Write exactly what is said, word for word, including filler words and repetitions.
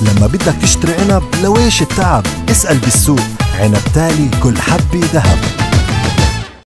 لما بدك تشتري عنب لويش التعب، اسأل بالسوق، عنب تالي كل حبة ذهب.